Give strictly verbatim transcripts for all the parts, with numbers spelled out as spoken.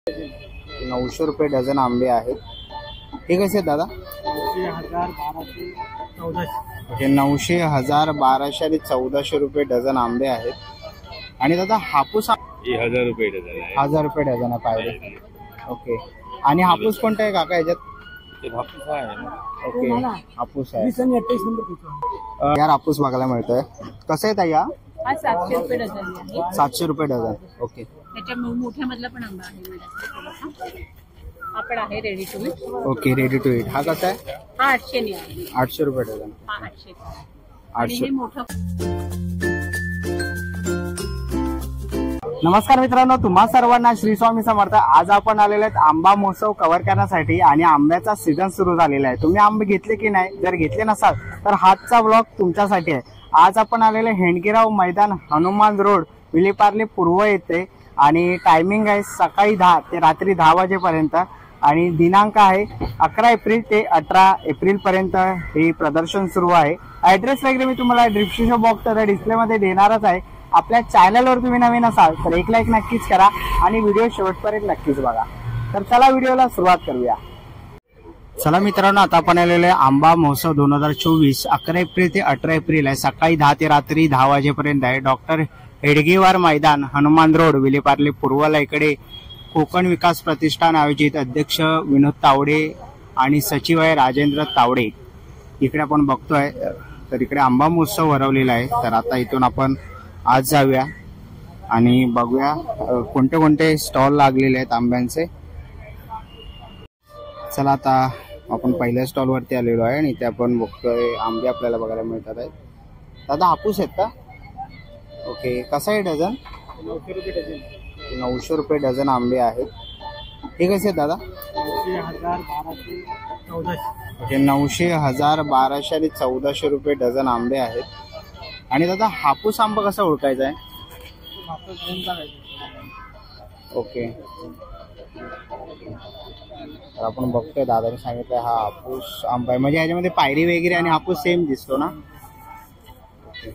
नऊशे रुपये डझन आंबे आहेत। हे कसे आहेत दादा? हे नऊशे हजार बाराशे आणि चौदाशे रुपये डझन आंबे आहेत। आणि दादा हापूस हजार रुपये डझन आहे। हजार रुपये डझन आहे पाहिजे। ओके, आणि हापूस कोणता आहे काका याच्यात? हापूस आहे। ओके, हापूस आहे यार, हापूस बघायला मिळतोय। कसं आहे ताई? या सातशे रुपये डझन आहे। सातशे रुपये डझन। ओके, त्याच्या मोठ्या मधला पण आंबा आहे, आपण आहे ready to eat. Okay, ready to eat. हा कसा आहे? हा आठशे ने आहे। आठशे रुपये डझन। हा आठशे आठशे। मोठं। नमस्कार मित्रांनो, तुम्हा सर्वांना श्री स्वामी समर्थ। आज आपण आलेले आहेत आंबा महोत्सव कव्हर करण्यासाठी आणि आंब्याचा सीझन सुरू झालेला आहे। तुम्ही आंबे घेतले की नाही? जर घेतले नसाल तर हातचा ब्लॉग तुमच्यासाठी आहे। आज आपण आलेले हेंडगेराव मैदान, हनुमान रोड, विलेपार्ले पूर्व येथे आणि टायमिंग आहे सकाळी दहा ते रात्री दहा वाजेपर्यंत आणि दिनांक आहे अकरा एप्रिल ते अठरा एप्रिल पर्यंत हे प्रदर्शन सुरू आहे। ऍड्रेस वगैरे मी तुम्हाला डिस्क्रिप्शन बॉक्सच्या डिस्प्ले मध्ये देणारच आहे। आपल्या चॅनलवर तुम्ही नवीन असाल तर एक लाईक नक्कीच करा आणि व्हिडिओ शेवटपर्यंत नक्कीच बघा। तर चला व्हिडिओला सुरुवात करूया। चला मित्रांनो, आता आपण आलेले आंबा महोत्सव दोन हजार चोवीस अकरा एप्रिल ते अठरा एप्रिल आहे। सकाळी दहा ते रात्री दहा वाजेपर्यंत आहे। डॉक्टर हेडगेवार मैदान, हनुमान रोड, विलेपार्ले पूर्वला इकडे कोकण विकास प्रतिष्ठान आयोजित, अध्यक्ष विनोद तावडे आणि सचिव आहे राजेंद्र तावडे। इकडे आपण बघतोय तर इकडे आंबा महोत्सव भरवलेला आहे। तर आता इथून आपण आज जाऊया आणि बघूया कोणते कोणते स्टॉल लागलेले आहेत आंब्यांचे। चला, आता आपण पहिल्या स्टॉल वरती आलेलो आहे आणि इथे आपण बघतोय आंबे आपल्याला बघायला मिळतात आहेत। दादा हापूस आहेत का? ओके, कसा आहे डझन? नऊशे रुपये डझन। नऊशे रुपये डझन आंबे आहेत। हे कसे आहेत दादा? हजार बाराशे चौदाशे। ओके, नऊशे हजार बाराशे आणि चौदाशे रुपये डझन आंबे आहेत। आणि दादा हापूस आंबा कसा ओळखायचा आहे? ओके, तर आपण बघतोय दादाने सांगितलं हा हापूस आंबा आहे, म्हणजे ह्याच्यामध्ये पायरी वगैरे आणि हापूस सेम दिसतो ना? ओके,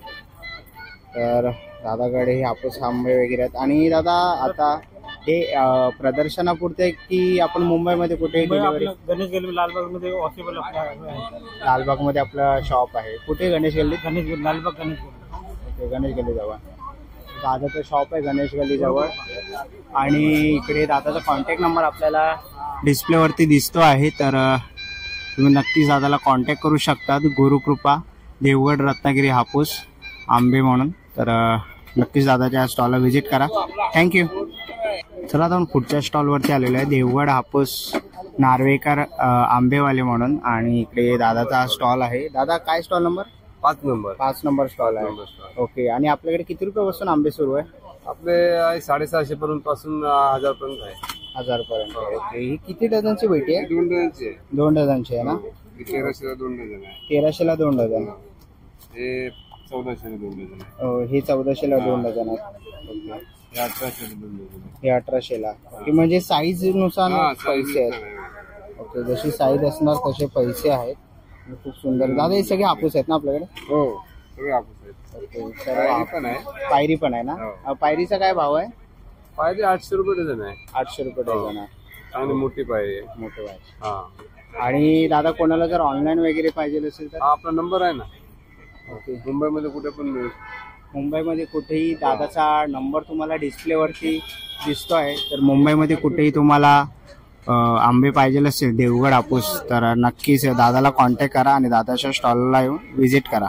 तर दादाकडे हे हापूस आंबे वगैरे आहेत। आणि दादा आता हे प्रदर्शनापुरते की आपण मुंबईमध्ये कुठे डिलिव्हरी? गणेश गल्ली लालबाग मध्ये वॉसेबल लालबाग मध्ये आपलं शॉप आहे। कुठे? गणेश गल्ली? गणेश लालबाग गणेश ओके, गणेश गल्ली जवळ दादाचं शॉप आहे, गणेश गल्ली जवळ। आणि इकडे दादाचा कॉन्टॅक्ट नंबर आपल्याला डिस्प्लेवरती दिसतो आहे, तर तुम्ही नक्कीच दादाला कॉन्टॅक्ट करू शकतात। गुरुकृपा देवगड रत्नागिरी हापूस आंबे म्हणून। तर नक्कीच दादाच्या स्टॉलला व्हिजिट करा। थँक्यू। चला, आता आपण पुढच्या स्टॉलवरती आलेलो आहे, देवगड हापूस नार्वेकर आंबेवाले म्हणून। आणि इकडे दादाचा स्टॉल आहे। दादा काय स्टॉल नंबर? पाच नंबर पाच नंबर स्टॉल आहे। ओके, आणि आपल्याकडे किती रुपयापासून आंबे सुरू आहे? आपले साडेसहाशे पर्यंत पासून हजार पर्यंत आहे। हजार पर्यंत। ओके, ही किती डझनची पेटी आहे? दोन डझनची। दोन डझनची आहे ना? तेराशेला दोन डझन आहे। तेराशेला दोन डझन। हे चौदाशेला दोन डझन आहे। हो, ही चौदाशेला दोन डझन आहे। ओके, हे अठराशेला दोन डझन आहे। हे अठराशेला। ओके, म्हणजे साईज नुसार पैसे आहेत। ओके, जशी साईज असणार तसे पैसे आहेत। खूप सुंदर दादा, हे सगळे हापूस आहेत ना आपल्याकडे? हो, सगळे हापूस आहेत। ओके, पायरी पण आहे। पायरी पण आहे ना? पायरीचा काय भाव आहे? पायरी आठशे रुपये डझन आहे। आठशे रुपये डझन आहे। आणि मोठी पायरी आहे। मोठे पायरी। हा, आणि दादा कोणाला जर ऑनलाईन वगैरे पाहिजे असेल तर? हा आपला नंबर आहे ना। ओके, मुंबईमध्ये कुठे पण मिळेल। मुंबईमध्ये कुठेही दादाचा नंबर तुम्हाला डिस्प्लेवरती दिसतो आहे। तर मुंबईमध्ये कुठेही तुम्हाला आंबे पाहिजे असेल देवगड हापूस तर नक्कीच दादाला कॉन्टॅक्ट करा आणि दादाच्या स्टॉलला येऊन व्हिजिट करा।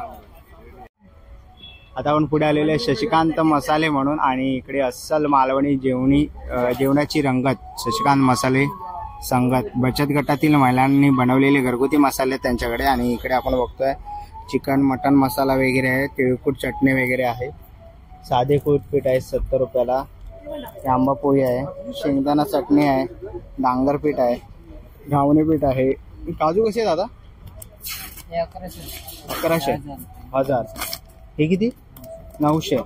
आता आपण पुढे आलेले आहे शशिकांत मसाले म्हणून आणि इकडे अस्सल मालवणी जेवणी जेवणाची रंगत शशिकांत मसाले संगत बचत गटातील महिलांनी बनवलेले घरगुती मसाले त्यांच्याकडे। आणि इकडे आपण बघतोय चिकन मटन मसाला वगैरे आहे, तिळकुट चटणी वगैरे आहे, साधे कूट पीठ आहे सत्तर रुपयाला, आंबा पोळी आहे, शेंगदाणा चटणी आहे, डांगर पीठ आहे, घावणे पीठ आहे। काजू कसे दादा? अकराशे हजार। हे किती? नऊशे।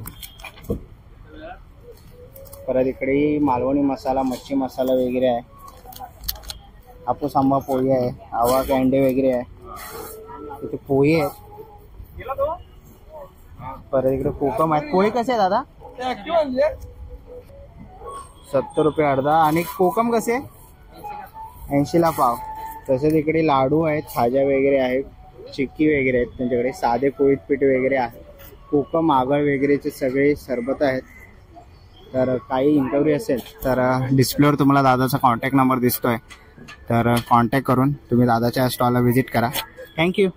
परत इकडे मालवणी मसाला, मच्छी मसाला वगैरे आहे, हापूस आंबा पोळी आहे, आवा कॅंडे वगैरे आहे, इथे पोळी आहे। परत इकडे कोकम आहे। पोळी कसे आहे दादा? सत्तर रुपये अर्धा. आणि कोकम कसे? ऐंशीला पाव. तसेच इकडे लाडू आहेत, खाजा वगैरे आहेत, चिक्की वगैरे आहेत त्यांच्याकडे, साधे कोळीत पीठ वगैरे आहे, कोकम आगळ वगैरेचे सगळे सरबत आहेत. तर काही इन्क्वायरी असेल तर डिस्प्लेवर तुम्हाला दादाचा कॉन्टॅक्ट नंबर दिसतोय, तर कॉन्टॅक्ट करून तुम्ही दादाच्या स्टॉलला व्हिजिट करा. थँक्यू.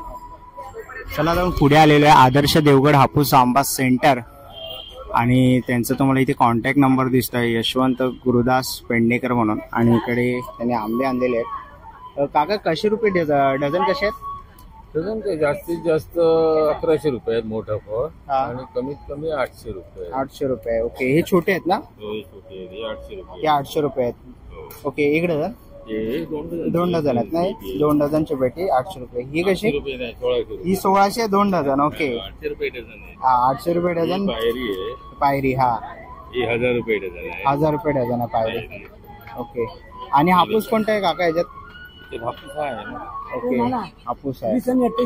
चला जाऊन पुढे आलेलो आहे आदर्श देवगड हापूस आंबा सेंटर, आणि त्यांचा तुम्हाला इथे कॉन्टॅक्ट नंबर दिसतोय यशवंत गुरुदास पेडणेकर म्हणून. आणि इकडे त्यांनी आंबे आणलेले आहेत. काका कशे रुपये डझ डझन कसे आहेत? डझन ते जास्तीत जास्त अकराशे रुपये आहेत मोठा फळ, हा. आणि कमीत कमी आठशे रुपये. आठशे रुपये. ओके. हे छोटे आहेत ना? हे छोटे आहेत, हे आठशे रुपये. हे आठशे रुपये आहेत. ओके. एक डझन? हे दोन डझन. दोन डझन आहेत ना? दोन डझनची पेटी आठशे रुपये. ही कशी? रुपये नाही, सोळाशे रुपये. ही सोळाशे दोन डझन. ओके. आठशे रुपये डझन आहे. हा आठशे रुपये डझन. पायरी आहे, पायरी. हा ही हजार रुपये डझन आहे. हजार रुपये डझन आहे पायरी. ओके. आणि हापूस कोणता आहे काका याच्यात? ते हापूस आहे ना. ओके. हापूस आहे.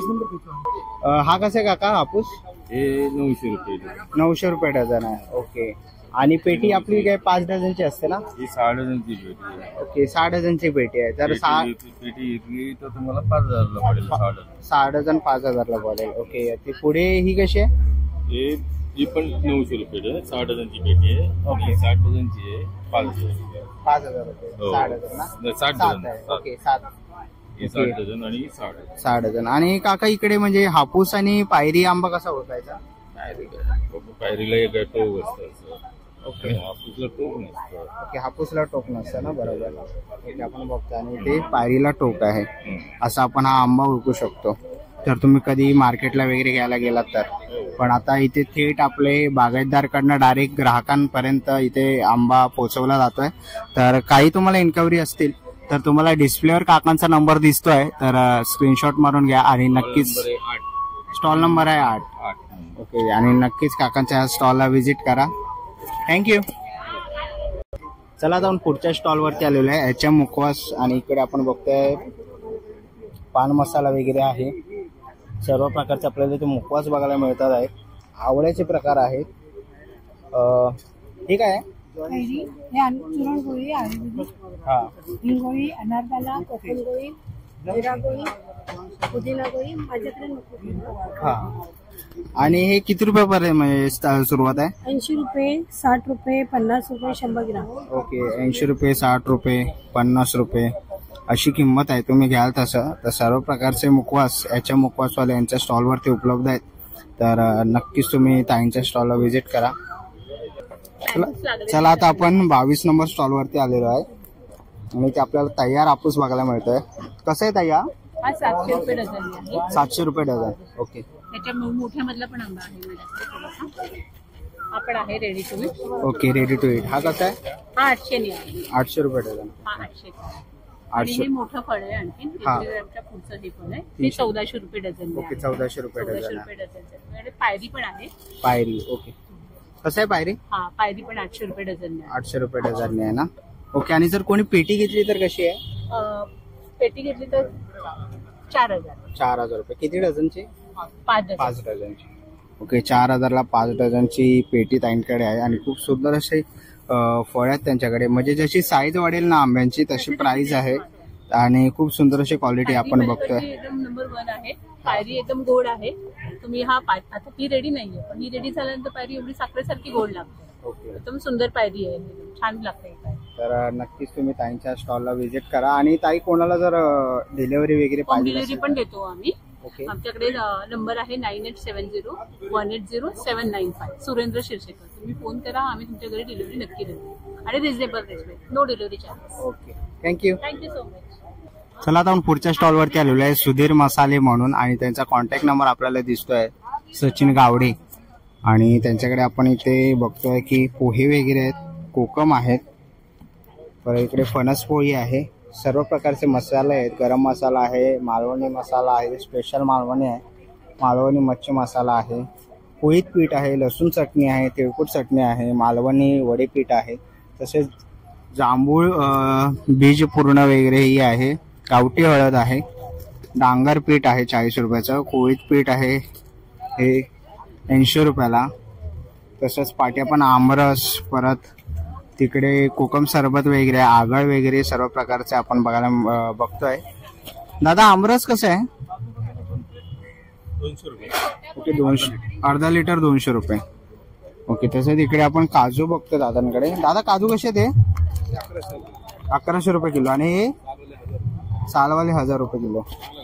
अं, हा कसा आहे काका हापूस? हे नऊशे रुपये डझन. नऊशे रुपये डझन आहे. ओके. आणि पेटी आपली काय पाच डझनची असते ना? ही सहा डझनची पेटी आहे. ओके. सहा डझनची पेटी आहे. तर सहा पेटी पेटी इथली तर तुम्हाला पाच हजारला पडेल. सहा डझन. सहा डझन पाच हजारला पडेल. ओके. ती पुढे ही कशी आहे? हे ही पण नऊशे रुपये डझन. सहा डझनची पेटी आहे. ओके. साठ डझनची आहे, पाच हजार रुपये. पाच हजार रुपये. हो. सहा डझन ना? नाही, साठ सात डझन. आहे. सात. ओके. सात. ही साठ डझन आणि ही साठ डझन. सहा डझन. आणि काका इकडे म्हणजे हापूस आणि पायरी आंबा कसा ओळखायचा? पायरी काय? पायरीला एक टोक असतं. ओके. हापूसला टोक नसतं. ओके. हापूसला टोक नसतं ना? बरोबर. ओके. आपण बघतो. आणि ते पायरीला टोक आहे, असं आपण हा आंबा ओळखू शकतो. तर तुम्ही कधी मार्केटला वगैरे घ्यायला गेलात तर. पण आता इथे थेट आपले बागायतदारकडनं डायरेक्ट ग्राहकांपर्यंत इथे आंबा पोहोचवला जातोय. तर काही तुम्हाला इन्क्वायरी असतील तर तुम्हाला डिस्प्लेवर काकांचा नंबर दिसतोय, तर स्क्रीनशॉट मारून घ्या. आणि नक्कीच नंबर आहे आठ. स्टॉल नंबर आहे आठ. आठ. ओके. आणि नक्कीच काकांच्या स्टॉलला व्हिजिट करा. थँक्यू. चला जाऊन पुढच्या स्टॉलवरती आलेलो आहे एच एम मुखवास. आणि इकडे आपण बघतोय पान मसाला वगैरे आहे, सर्व प्रकारचे आपल्याला इथे मुखवास बघायला मिळतात आहेत. आवळ्याचे प्रकार आहेत. ठीक आहे. कैरी हे पुरणपोळी, आयुर्वेदिक, हा हिंगोळी, अनारदाला, कोकणगोळी, जिरागोळी, पुदिना गोळी माझ्याकडे नको. हा. आणि हे किती रुपयापर्यंत म्हणजे sta- सुरुवात आहे? ऐंशी रुपये, साठ रुपये, पन्नास रुपये, शंभर ग्राम. ओके. ऐंशी रुपये, साठ रुपये, पन्नास रुपये अशी किंमत आहे. तुम्ही घ्याल तसं तर सर्व प्रकारचे मुखवास याच्या मुखवासवाले यांच्या स्टॉलवरती उपलब्ध आहेत. तर नक्कीच तुम्ही ताईंच्या स्टॉलला व्हिजिट करा. चला आता आपण बावीस नंबर स्टॉलवरती आलेलो आहे, आणि ते आपल्याला तयार हापूस बघायला मिळतोय. कसं आहे तयार? हा सातशे रुपये डझन आहे. सातशे रुपये डझन. ओके. त्याच्या मोठ्या मधला पण आंबा आहे वेडाचा. हा पण आहे ready to eat. Okay. Ready to eat. हा कसा आहे? हा आठशे ने आहे. आठशे रुपये डझन. हा आठशे. आणि आठशे. हे मोठं फळ आहे आणखी हा. ग्रॅमच्या पुढचं हे फळ आहे ते चौदाशे रुपये डझन. ओके. चौदाशे रुपये चौदाशे डझन रुपये डझन. आणि पायरी पण आहे. पायरी. ओके. कसं आहे पायरी? हा पायरी पण आठशे रुपये डझन आहे. आठशे रुपये डझन आहे ना? ओके. आणि जर कोणी पेटी घेतली तर कशी आहे? अं, पेटी घेतली तर चार हजार. चार हजार रुपये. किती डझनची? पाच डझन. पाच डझनची. ओके. चार हजारला पाच डझनची पेटी ताईंकडे आहे. आणि खूप सुंदर असे फळ आहेत त्यांच्याकडे, म्हणजे जशी साईज वाढेल ना आंब्यांची तशी प्राइस आहे. आणि खूप सुंदर अशी क्वालिटी आपण बघतोय. एकदम नंबर वन आहे. पायरी एकदम गोड आहे. तुम्ही हा पाय आता ही रेडी नाहीये, पण ही रेडी झाल्यानंतर पायरी एवढी साखरेसारखी गोड लागते. ओके. एकदम सुंदर पायरी आहे, छान लागते ही पायरी. तर नक्कीच तुम्ही ताईंच्या स्टॉलला व्हिजिट करा. आणि ताई कोणाला जर डिलिव्हरी वगैरे होम पाहिजे डिलिव्हरी असेल पण देतो आम्ही. ओके. आमच्याकडे नंबर आहे nine eight seven zero one eight zero seven nine five. Surendra Shirsekar. तुम्ही फोन करा, आम्ही तुमच्या घरी डिलिव्हरी नक्की देतो. आणि reasonable rate, no delivery charges. Okay. Thank you. Thank you so much. चला आता आपण पुढच्या स्टॉलवरती आलेलो आहे सुधीर मसाले म्हणून, आणि त्यांचा कॉन्टॅक्ट नंबर आपल्याला दिसतोय सचिन गावडे. आणि त्यांच्याकडे आपण इथे बघतोय की पोहे वगैरे आहेत, कोकम आहेत, परत इकडे फणस पोळी आहे, सर्व प्रकारचे मसाले आहेत. गरम मसाला आहे, मालवणी मसाला आहे, स्पेशल मालवणी आहे, मालवणी मच्छी मसाला आहे, पोळीत पीठ आहे, लसूण चटणी आहे, तिळकुट चटणी आहे, मालवणी वडे पीठ आहे, तसेच जांभूळ बीज पूर्ण वगैरेही आहे, गावठी हळद आहे, डांगर पीठ आहे चाळीस रुपयाचं, कोळीत पीठ आहे हे ऐंशी रुपयाला, तसंच पाट्या पण आमरस, परत तिकडे कोकम सरबत वगैरे, आगळ वगैरे सर्व प्रकारचे आपण बघायला अं, बघतोय. दादा आमरस कसं आहे? दोनशे रुपये. ओके, दोनशे अर्धा लिटर दोनशे रुपये. ओके, तसंच इकडे आपण काजू बघतो दादांकडे. दादा काजू कसे ते? अकराशे रुपये किलो. आणि हे सालवाले हजार रुपये किलो.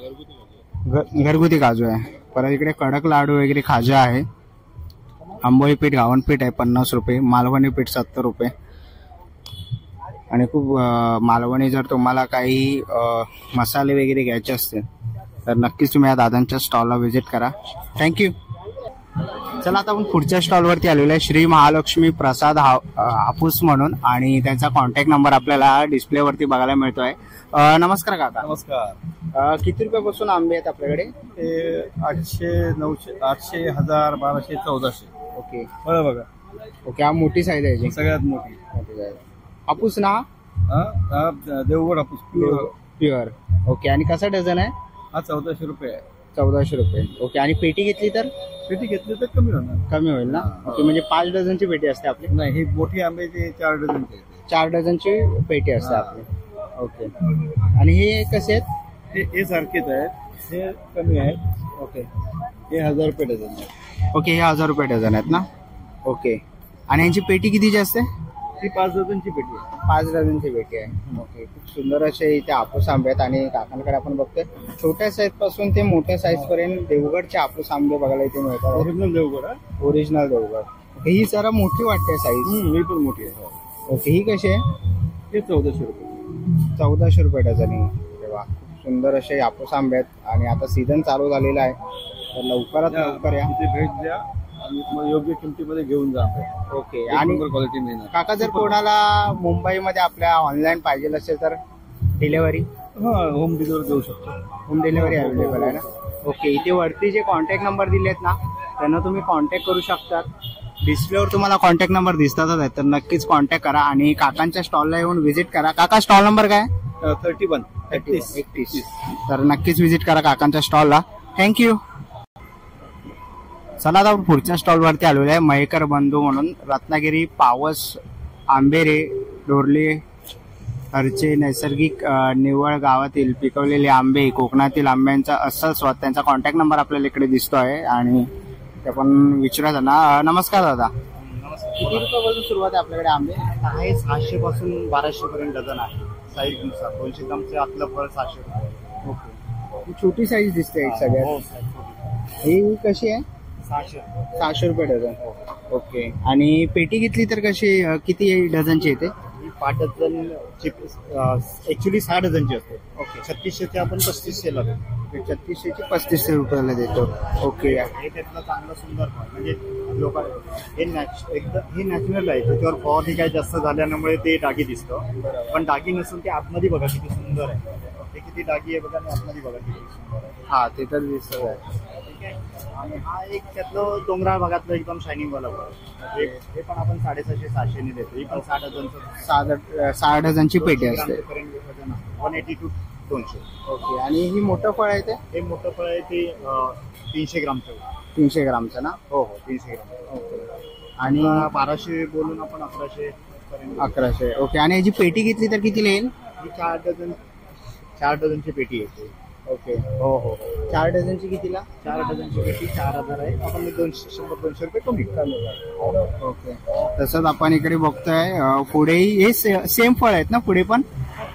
घ- घरगुती काजू आहे. परत इकडे कडक लाडू वगैरे खाजा आहे. आंबोळी पीठ, गावण पीठ आहे पन्नास रुपये. मालवणी पीठ सत्तर रुपये. आणि खूप अं, मालवणी जर तुम्हाला काही अं, मसाले वगैरे घ्यायचे असतील तर नक्कीच तुम्ही या दादांच्या स्टॉलला व्हिजिट करा. थँक्यू. चला आता आपण पुढच्या स्टॉलवरती आलेलो आहे. श्री महालक्ष्मी प्रसाद हा अं, हापूस म्हणून, आणि त्यांचा कॉन्टॅक्ट नंबर आपल्याला डिस्प्लेवरती बघायला मिळतोय. अं, नमस्कार काका. नमस्कार. अं, किती रुपयापासून आंबे आहेत आपल्याकडे? ते आठशे, नऊशे, आठशे, हजार, बाराशे, चौदाशे. ओके फळं बघा, ओके. हा मोठी साईज आहे याची. सगळ्यात मोठी. मोठी size. हापूस ना? हा हा, देवगड हापूस प्युअर. प्युअर. ओके. आणि कसा डझन आहे? हा चौदाशे रुपये आहे. चौदाशे रुपये. ओके. आणि पेटी घेतली तर पेटी घेतली तर कमी होणार. कमी होईल ना? ओके. म्हणजे पाच डझनची पेटी असते आपली? नाही, ही मोठी आंब्याची चार डझनची येते. चार डझनची पेटी असते आपली. ओके. आणि हे कसे आहेत? हे हे सारखेच आहेत, हे कमी आहेत. ओके. हे हजार रुपये डझन आहे. ओके, हे हजार रुपये डझन आहेत ना? ओके. आणि यांची पेटी कितीची असते? ती पाच डझनची पेटी आहे. पाच डझनची पेटी आहे. ओके. खूप सुंदर असे इथे हापूस आंबे आहेत. आणि काकांकडे आपण बघतोय छोट्या साईज पासून ते मोठ्या साईज पर्यंत देवगडचे हापूस आंबे बघायला इथे मिळतात. ओरिजिनल देवगड आहे. ओरिजिनल देवगड. ओके. ही जरा मोठी वाटते साईज. ही पण मोठी आहे. ओके. ही कशी आहे? हे चौदाशे रुपये. चौदाशे रुपये डझन आहे. अरे वा, खूप सुंदर असे हापूस आंबे आहेत. आणि आता सीझन चालू झालेला आहे, तर लवकरात लवकर या. इथे भेट द्या आणि तुम्हाला योग्य किमतीमध्ये घेऊन जा. ओके. आणि आणि क्वालिटी नाही. काका जर कोणाला मुंबईमध्ये आपल्या ऑनलाईन पाहिजे असेल तर डिलेव्हरी? हा, होम डिलिव्हरी देऊ शकतो. होम डिलिव्हरी अवेलेबल आहे ना? ओके. इथे वरती जे कॉन्टॅक्ट नंबर दिलेत ना, त्यांना तुम्ही कॉन्टॅक्ट करू शकतात. डिस्प्लेवर तुम्हाला कॉन्टॅक्ट नंबर दिसतातच आहेत, तर नक्कीच कॉन्टॅक्ट करा आणि काकांच्या स्टॉलला येऊन व्हिजिट करा. काका स्टॉल नंबर काय? थर्टी वन एकतीस. एकतीस. तर नक्कीच व्हिजिट करा काकांच्या स्टॉलला. थँक्यू. चला आता पुढच्या स्टॉलवरती आलेलो आहे. मयेकर बंधू म्हणून, रत्नागिरी, पावस, आंबेरे, डोरले, हरचे नैसर्गिक अं, निवळ गावातील पिकवलेले आंबे, कोकणातील आंब्यांचा अस्सल स्वाद. त्यांचा कॉन्टॅक्ट नंबर आपल्याला इकडे दिसतोय आणि ते पण विचारायचं ना. नमस्कार दादा. किती रुपयापासून सुरुवात आहे आपल्याकडे आंबे? आहे सहाशे पासून बाराशे पर्यंत डझन आहे साईज नुसार. दोनशे ग्रामचे आतलं फळ सहाशे रुपये. ओके. छोटी साईज दिसते एक सगळ्यात. हो, size. ही कशी आहे? सहाशे. सहाशे रुपये डझन. ओके. आणि पेटी घेतली तर कशी अं, किती डझनची येते? ही पाच डझन ऍक्च्युली सहा डझनची असते. ओके. छत्तीसशेचे आपण पस्तीसशेला देतो. छत्तीसशे ची पस्तीसशे रुपयाला देतो. ओके. हे त्यातलं चांगलं सुंदर फळ म्हणजे लोक हे नॅच एकदम हे नॅचरल आहे. त्याच्यावर फवारणी काय जास्त झाल्यामुळे ते डागी दिसतं, पण डागी नसून ते आतमध्ये बघा किती सुंदर आहे. ते किती डागी आहे बघा आणि आतमध्ये बघा किती सुंदर आहे. हा, ते तर दिसत आहे. ठीक आहे. आणि हा एक त्यातलं डोंगराळ भागातलं एकदम शायनिंग वाला फळ. हे हे पण आपण साडेसहाशे सहाशे ने देतो. ही पण सहा डझनचं सहा सहा डझनची पेटी असते. वन एटी टू दोनशे. ओके. आणि ही मोठं फळ आहे ते? हे मोठं फळ आहे ते अं, तीनशे ग्रामचं. तीनशे ग्रामचं ना? हो हो तीनशे ग्राम. ओके. आणि आणि बाराशे बोलून आपण अकराशे पर्यंत. अकराशे. ओके. आणि याची पेटी घेतली तर किती येईल? ही चार डझन चार डझनची पेटी येते. ओके. हो हो. चार डझनची कितीला? चार डझनची पेटी चार हजार आहे. आपण दोनशे शंभर दोनशे रुपये कमी कमी. ओके. तसंच आपण इकडे बघतोय अं, पुढेही हे से- सेम फळ आहेत ना पुढे पण?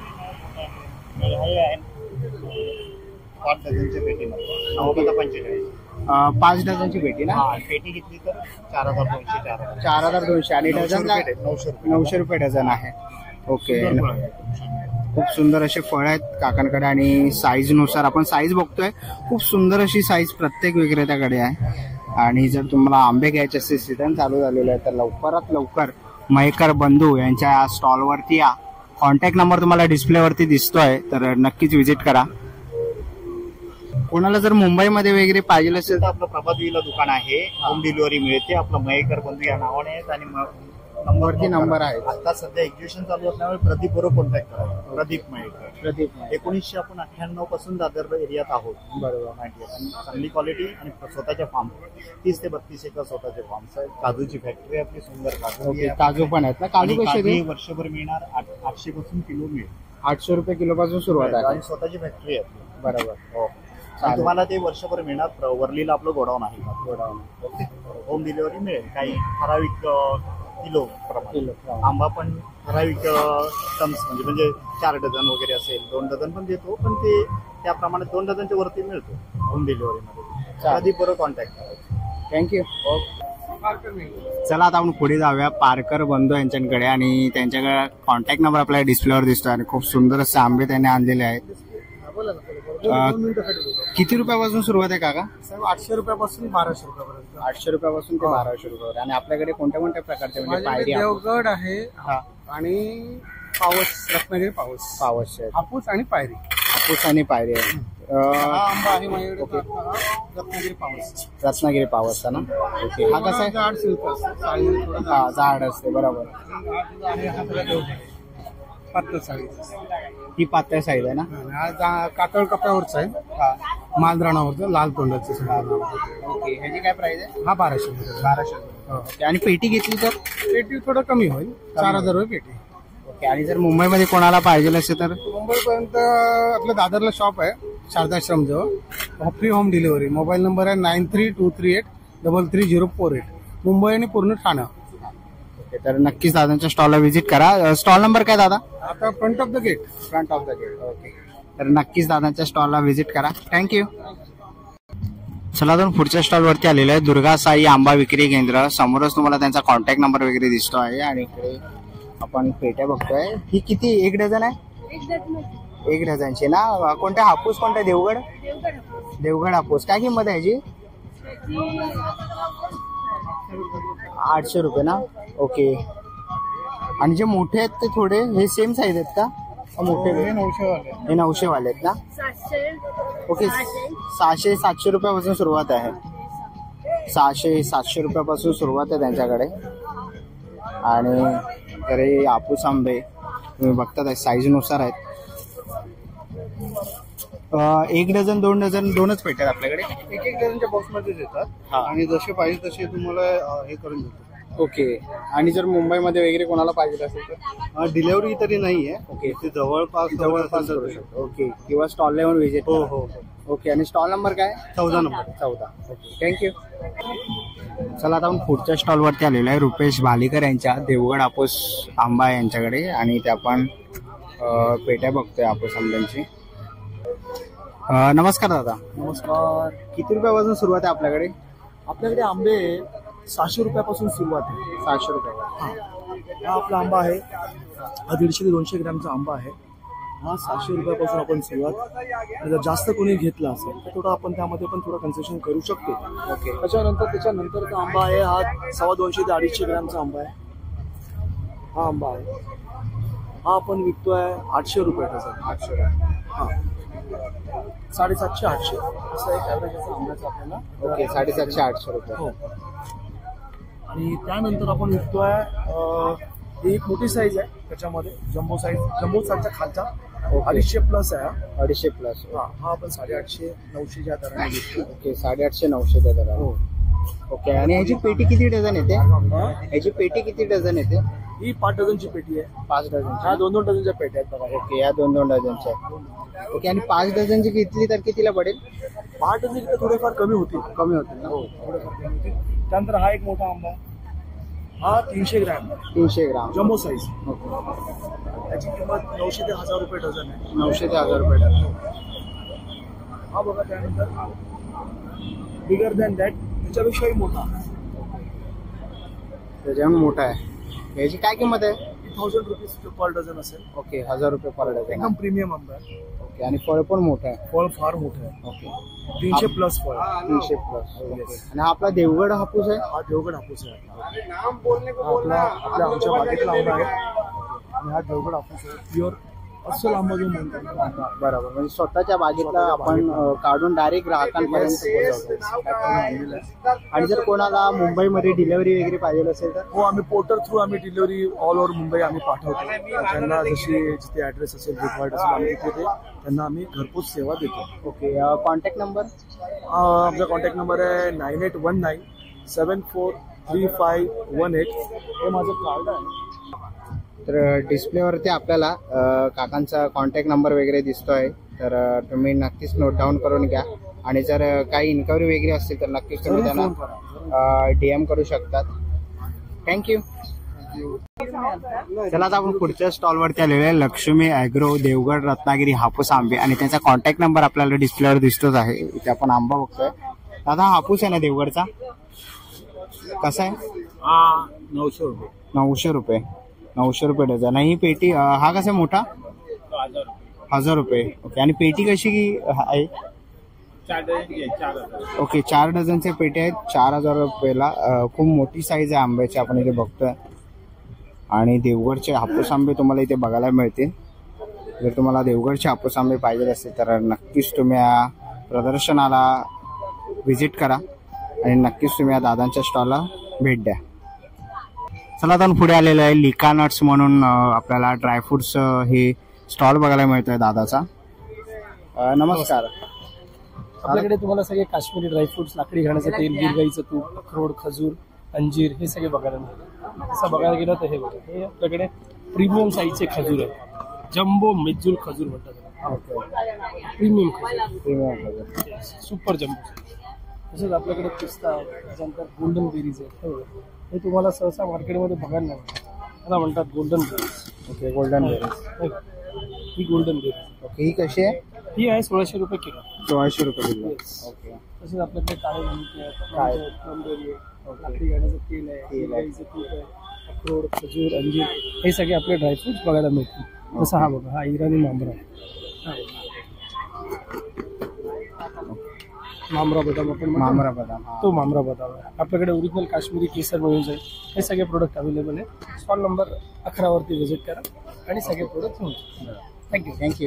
पाच डझनची पेटी नव्वद पंचेचाळीस. अं, पाच डझनची पेटी ना? हा, पेटी घेतली तर चार हजार दोनशे चार हजार चार हजार दोनशे. आणि नऊशे डझन रुपये नऊशे रुपये. नऊशे रुपये डझन आहे. ओके. सुंदर फळ आहे. खूप सुंदर असे फळ आहेत काकांकडे. आणि साईज नुसार आपण साईज बघतोय, खूप सुंदर अशी साईज प्रत्येक विक्रेत्याकडे आहे. आणि जर तुम्हाला आंबे घ्यायचे असतील, सीझन चालू झालेलं आहे, तर लवकरात लवकर मयेकर बंधू यांच्या स्टॉलवरती या. कॉन्टॅक्ट नंबर तुम्हाला डिस्प्लेवरती दिसतोय, तर नक्कीच व्हिजिट करा. कोणाला जर मुंबईमध्ये वगैरे पाहिजे असेल तर आपलं प्रभात विला दुकान आहे. होम डिलिव्हरी मिळते. आपलं मयेकर बंधू या नावाने आहेत आणि वरती नंबर आहे. आता सध्या एक्झिबिशन चालू असल्यामुळे प्रदीप बरोबर कॉन्टॅक्ट करा. प्रदीप मयेकर. प्रदीप एकोणीसशे आपण अठ्ठ्याण्णव पासून दादर एरियात आहोत. बरोबर. माहिती आहे. आणि चांगली क्वालिटी आणि स्वतःच्या फार्म तीस ते बत्तीस एकर स्वतःचे फार्म्स आहेत. काजूची फॅक्टरी आपली सुंदर काजू ओके. काजू पण आहेत ना? काजू कसे काजू ते? वर्षभर मिळणार. आठ- आठशे पासून किलो मिळेल. आठशे रुपये किलो पासून सुरुवात आहे. आणि स्वतःची फॅक्टरी आहे आपली. बरोबर. हो. आणि तुम्हाला ते वर्षभर मिळणार. प्र- वरलीला आपलं गोडाऊन आहे. Godown okay. होम डिलिव्हरी मिळेल. काही ठराविक अं, किलो प्रमाणे. किलो. आंबा पण ठराविक टम्स म्हणजे म्हणजे चार डझन वगैरे असेल, दोन डझन पण देतो, पण ते त्याप्रमाणे दोन डझनच्या वरती मिळतो होम डिलिव्हरीमध्ये. आधी बरोबर कॉन्टॅक्ट करा. थँक्यू. चला आता आपण पुढे जाऊया पारकर बंधू यांच्याकडे आणि त्यांच्याकडे कॉन्टॅक्ट नंबर आपल्याला डिस्प्लेवर दिसतो आणि खूप सुंदर असे आंबे त्यांनी आणलेले आहेत. अं, किती रुपयापासून सुरुवात आहे काका? साहेब आठशे रुपयापासून बाराशे रुपयापर्यंत. आठशे रुपयापासून ते बाराशे रुपये. आणि आपल्याकडे कोणत्या कोणत्या प्रकारचे म्हणजे पायरी माझ्याकडे हापूस? देवगड आहे हा. आणि पावस, रत्नागिरी पावस, पावस आहेत. हापूस आणि पायरी. हापूस आणि पायरी आहे. हा अं, आंबा आहे माझ्याकडे. हा रत्नागिरी पावस. रत्नागिरी पावस ना? ओके. हा कसा आहे? जाड सिल्क असतं. साडी थोडं हा झाड असते. बरोबर. आहे. हा थोडा देवगड. पातळ साडी. ही पातळ साईज आहे ना? हा जा- कातळ कपड्यावरचा आहे. मालराणावरचं लाल तोंडाचं साडी. ओके. ह्याची काय प्राइस आहे? हा बाराशे रुपये. बाराशे रुपये. ओके. आणि पेटी घेतली तर? पेटी थोडं कमी होईल. चार हजार रुपये पेटी. ओके. आणि जर मुंबईमध्ये कोणाला पाहिजे असेल तर? मुंबईपर्यंत आपलं दादरला शॉप आहे शारदाश्रम जवळ. Free home delivery. Mobile number आहे nine three two three eight double three zero four eight. Mumbai आणि पूर्ण ठाणं. ओके. तर नक्कीच दादांच्या स्टॉलला व्हिजिट करा. स्टॉल नंबर काय दादा? आता front of the gate. Front of the gate. Okay. तर नक्कीच दादांच्या स्टॉलला व्हिजिट करा. थँक्यू. चला तर पुढच्या स्टॉल वरती आलेलो आहे. दुर्गा साई आंबा विक्री केंद्र. समोरच तुम्हाला त्यांचा कॉन्टॅक्ट नंबर वगैरे दिसतो आहे. आणि इकडे आपण पेट्या बघतोय. ही किती? एक डझन आहे? एक डझनची ना? कोणत्या हापूस? कोणत्या? देवगड. देवगड हापूस. काय किंमत आहे याची? आठशे रुपये ना? ओके. आणि जे मोठे आहेत ते थोडे हे सेम साईज आहेत का? मोठे हे नऊशे वाले आहेत ना? ओके. सहाशे सातशे रुपयापासून सुरुवात आहे. सहाशे सातशे रुपयापासून सुरुवात आहे त्यांच्याकडे. आणि तर हे हापूस आंबे तुम्ही बघतात साईज नुसार आहेत. अं, एक डझन दोन डझन दोनच पेट्या आहेत आपल्याकडे. एक एक डझनच्या बॉक्समध्येच येतात. हा. आणि जसे पाहिजे तसे तुम्हाला अं, हे करून देतो. ओके. आणि जर मुंबईमध्ये वगैरे कोणाला पाहिजे असेल तर? डिलेव्हरी तरी नाहीये. ओके. ते जवळपास जवळपास करू शकतो. ओके. किंवा स्टॉलला येऊन व्हिजिट. हो हो. ओके. आणि स्टॉल नंबर काय? चौदा नंबर. चौदा. ओके. थँक्यू. चला आता आपण पुढच्या स्टॉलवरती आलेलो आहे. रुपेश भालीकर यांच्या देवगड हापूस आंबा आहे यांच्याकडे. आणि ते आपण अं, पेट्या बघतोय हापूस आंब्यांची. अं, नमस्कार दादा. नमस्कार. किती रुपयापासून सुरुवात आहे आपल्याकडे? आपल्याकडे आंबे सहाशे रुपयापासून सुरुवात आहे. सहाशे रुपये. हा आपला आंबा आहे. हा दीडशे ते दोनशे ग्रॅमचा आंबा आहे. हा सहाशे रुपयापासून आपण सुरुवात. आणि जर जास्त कोणी घेतला असेल तर थोडं आपण त्यामध्ये पण थोडं कन्सेशन करू शकतो. ओके. त्याच्यानंतर त्याच्यानंतरचा आंबा आहे. हा सव्वा दोनशे ते अडीचशे ग्रॅमचा आंबा आहे. हा आंबा आहे. हा आपण विकतोय आठशे रुपये डझन. आठशे रुपये. हा साडेसातशे आठशे असं एक ॲव्हरेज असं आंब्याचं आपल्याला. ओके. साडेसातशे आठशे रुपये. हो. आणि त्यानंतर आपण विकतोय अं, ही एक मोठी साईज आहे. त्याच्यामध्ये जम्बो साईज. जम्बो साईजच्या खालचा अडीचशे प्लस आहे. हा. अडीचशे प्लस. हा हा आपण साडेआठशे नऊशेच्या दराने विकतो. ओके. साडेआठशे नऊशे दर. हो. ओके. आणि ह्याची पेटी किती डझन येते? ह्याची पेटी किती डझन येते? ही पाच डझनची पेटी आहे. पाच डझन. ह्या दोन दोन डझनच्या पेट्या आहेत बघा. ओके. या दोन दोन डझनच्या आहेत. ओके. आणि पाच डझनची घेतली तर कितीला पडेल? पाच डझन थोडेफार कमी होतील. कमी होतील ना? हो थोडेफार कमी होतील. त्यानंतर हा एक मोठा आंबा आहे. हा तीनशे ग्रॅम तीनशे ग्राम. Jumbo size. ओके. त्याची किंमत नऊशे ते हजार रुपये डझन आहे. नऊशे ते हजार रुपये डझन. हा बघा. त्यानंतर बिगर दॅन दॅट त्याच्यापेक्षाही मोठा त्याच्याहून मोठा आहे. याची काय किंमत आहे? थाउजंड रुपीज पर डझन असेल. ओके. हजार रुपये पर डझन. एकदम प्रीमियम आंबा आहे. ओके. आणि फळ पण मोठं आहे. फळ फार मोठं आहे. ओके. तीनशे प्लस फळ. तीनशे प्लस. आणि हा आपला देवगड हापूस आहे. हा देवगड हापूस आहे. हा आपला आपल्या आमच्या बागेतला आंबा आहे. आणि हा देवगड हापूस आहे. प्युअर अस्सल आंबा जो म्हणतात. बरोबर, म्हणजे स्वतःच्या बागेतला आपण अं, काढून डायरेक्ट ग्राहकांपर्यंत पोहोचवतो. आणि जर कोणाला मुंबईमध्ये डिलिव्हरी वगैरे पाहिजे असेल तर हो, आम्ही पोर्टर थ्रू आम्ही डिलिव्हरी ऑल ओव्हर मुंबई आम्ही पाठवतो. त्यांना जशी जिथे ॲड्रेस असेल रिक्वायर्ड असेल आम्ही तिथे ते त्यांना आम्ही घरपोच सेवा देतो. ओके, कॉन्टॅक्ट नंबर आमचा कॉन्टॅक्ट नंबर आहे nine eight one nine seven four three five one eight. हे माझं कार्ड आहे. तर डिस्प्लेवरती आपल्याला अ, काकांचा कॉन्टॅक्ट नंबर वगैरे दिसतोय, तर अ, तुम्ही नक्कीच नोट डाऊन करून घ्या. आणि जर अ, काही इन्क्वायरी वगैरे असतील तर नक्कीच तुम्ही त्यांना डीएम करू शकतात. थँक्यू. चला आता आपण पुढच्या स्टॉलवरती आलेलो आहे. लक्ष्मी ॲग्रो देवगड रत्नागिरी हापूस आंबे आणि त्यांचा कॉन्टॅक्ट नंबर आपल्याला डिस्प्लेवर दिसतोच आहे. इथे आपण आंबा बघतोय. दादा हापूस आहे ना देवगडचा, कसा आहे? नऊशे रुपये नऊशे रुपये नऊशे रुपये डझन. ही पेटी अ, हा कसा आहे मोठा? हजार रुपये. ओके, आणि पेटी कशी आहे? ओके, चार डझनचे पेटी आहेत, चार हजार रुपयाला. अ, खूप मोठी साईज आहे आंब्याची आपण इथे बघतोय. आणि देवगडचे हापूस आंबे तुम्हाला इथे बघायला मिळतील. जर तुम्हाला देवगडचे हापूस आंबे पाहिजे असतील तर नक्कीच तुम्ही या प्रदर्शनाला व्हिजिट करा आणि नक्कीच तुम्ही या दादांच्या स्टॉलला भेट द्या. चला आता पुढे आलेलं आहे लिका नट्स म्हणून आपल्याला ड्रायफ्रुट्स हे स्टॉल बघायला मिळतोय दादाचा. नमस्कार. आपल्याकडे तुम्हाला सगळे काश्मीरी ड्रायफ्रुट्स, लाकडी घाण्याचं तेल, गिरगाईचं तूप, अक्रोड, खजूर, अंजीर हे सगळे बघायला मिळतात. असं बघायला गेलं तर हे बघा, हे आपल्याकडे प्रीमियम साईजचे खजूर आहे. जम्बो मेजूल खजूर म्हणतात. प्रीमियम खजूर, सुपर जम्बो. तसंच आपल्याकडे पिस्ता आहे, त्याच्यानंतर गोल्डन बेरीज आहे. हे तुम्हाला सहसा मार्केटमध्ये बघायला नाही मिळतात. त्याला म्हणतात गोल्डन बेरीज. ओके, गोल्डन बेरीज. ही गोल्डन बेरीज. ओके, ही कशी आहे? ही आहे सोळाशे रुपये किलो. सोळाशे रुपये किलो. ओके. तसेच आपल्याकडे काळे मनुके आहेत, क्रॅनबेरी आहे, लाकडी घाण्याचं तेल आहे, गिरगाईचं तूप आहे, अक्रोड, खजूर, अंजीर हे सगळे आपले ड्रायफ्रुट्स बघायला मिळतील. जसं हा बघा, हा इराणी मांबरा आहे. मामरा बदाम आपण मामरा बदाम, तो मामरा बदाम आहे. आपल्याकडे ओरिजिनल काश्मीरी केसर मिळून जाईल. हे सगळे प्रोडक्ट अवेलेबल आहे. स्टॉल नंबर अकरावरती व्हिजिट करा आणि सगळे प्रोडक्ट मिळतील. थँक्यू. थँक्यू.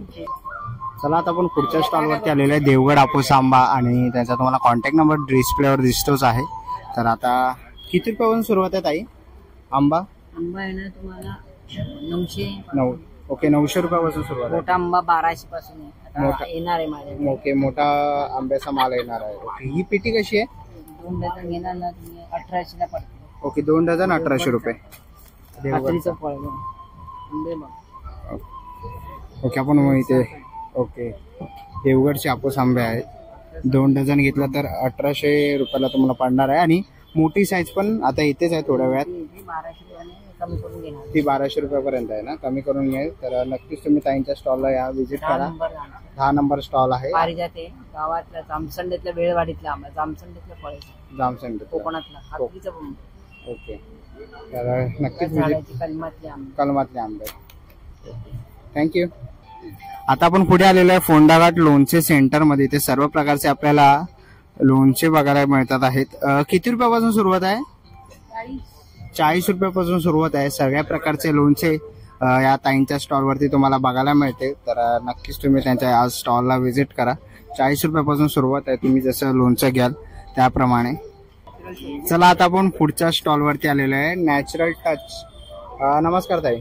चला आता आपण पुढच्या स्टॉलवरती आलेलो आहे देवगड हापूस आंबा आणि त्याचा तुम्हाला कॉन्टॅक्ट नंबर डिस्प्लेवर दिसतोच आहे. तर आता किती रुपयापासून सुरुवात आहे ताई आंबा? आंबा आहे ना तुम्हाला नऊशे. नऊ. ओके, नऊशे रुपयापासून सुरुवात आहे. मोठा आंबा बाराशे पासून आहे. आता मोठा येणार आहे माझ्याकडे. ओके, मोठा आंब्याचा माल येणार आहे. ओके, ही पेटी कशी आहे? दोन डझन घेणार ना तुम्ही अठराशे ला पडते. ओके, दोन डझन अठराशे रुपये. खात्रीचं फळ आहे. आंबे बघ. ओके, आपण मग इथे ओके देवगडचे हापूस आंबे आहेत. दोन डझन घेतला तर अठराशे रुपयाला तुम्हाला पडणार आहे. आणि मोठी साईज पण आता इथेच आहे थोड्या वेळात. ही बाराशे रुपयाने कमी करून घेणार. ती बाराशे रुपयापर्यंत आहे ना, कमी करून मिळेल. तर नक्कीच तुम्ही ताईंच्या स्टॉलला या, व्हिजिट दहा करा. नंबर आहे. दहा नंबर स्टॉल आहे. पारिजात आहे, गावातल्या जामसंडेतल्या वेळवाडीतला आंबा, जामसंडेतलं फळ आहे, जामसंड कोकणातला खात्रीचं पण. ओके, तर नक्कीच व्हिजिट. झाडाची कलमातले आंबे. कलमातले आंबे. थँक्यू. आता आपण पुढे आलेलो आहे फोंडाघाट लोणचे सेंटर मध्ये. ते सर्व प्रकारचे आपल्याला लोणचे बघायला मिळतात आहेत. अं, किती रुपयापासून सुरुवात आहे? चाळीस रुपयापासून सुरुवात आहे. सगळ्या प्रकारचे लोणचे अं, या ताईंच्या स्टॉलवरती तुम्हाला बघायला मिळते. तर अं, नक्कीच तुम्ही त्यांच्या आज स्टॉलला व्हिजिट करा. चाळीस रुपयापासून सुरुवात आहे. तुम्ही जसं लोणचं घ्याल त्याप्रमाणे. चला आता आपण पुढच्या स्टॉलवरती आलेलो आहे नॅचरल टच. अं, नमस्कार ताई,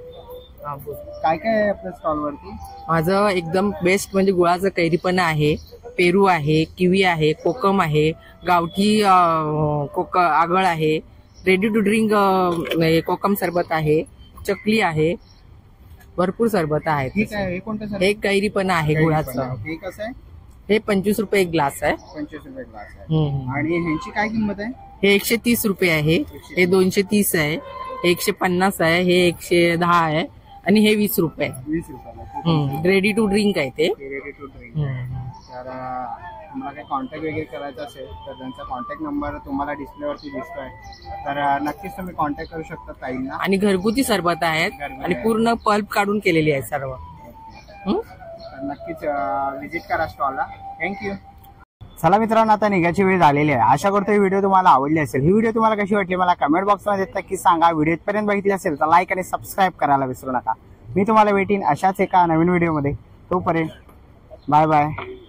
काय काय आहे आपल्या स्टॉलवरती? माझं एकदम बेस्ट म्हणजे गुळाचं कैरीपणा आहे, पेरू आहे, किवी आहे, कोकम आहे, गावठी अं, कोक आगळ आहे, रेडी टू ड्रिंक कोकम सरबत आहे, चकली आहे, भरपूर सरबत आहेत. ठीक आहे. हे कोणतं सर? हे कैरीपणा आहे गुळाचं. हे कसं आहे? हे पंचवीस रुपये एक ग्लास आहे. पंचवीस रुपये ग्लास आहे. हम्म. आणि ह्यांची काय किंमत आहे? हे एकशे तीस रुपये आहे, हे दोनशे तीस आहे, हे एकशे पन्नास आहे, हे एकशे दहा आहे आणि हे वीस रुपये. वीस रुपयाला. रेडी टू ड्रिंक आहे ते. Ready to drink. तर अं, तुम्हाला काही कॉन्टॅक्ट वगैरे करायचा असेल तर त्यांचा कॉन्टॅक्ट नंबर तुम्हाला डिस्प्लेवरती दिसतोय. तर अं, नक्कीच तुम्ही कॉन्टॅक्ट करू शकता ताईंना. आणि घरगुती सरबत आहेत आणि पूर्ण पल्प काढून केलेली आहे सर्व. हं? तर नक्कीच व्हिजिट करा स्टॉलला. थँक्यू. चला मित्रांनो, आता निघायची वेळ झालेली आहे. आशा करतो ही व्हिडिओ तुम्हाला आवडली असेल. ही व्हिडिओ तुम्हाला कशी वाटली मला कमेंट बॉक्समध्ये नक्की सांगा. व्हिडिओ पर्यंत बघितली असेल तर लाईक आणि सबस्क्राईब करायला विसरू नका. मी तुम्हाला भेटीन अशाच एका नवीन व्हिडिओमध्ये. तोपर्यंत बाय बाय.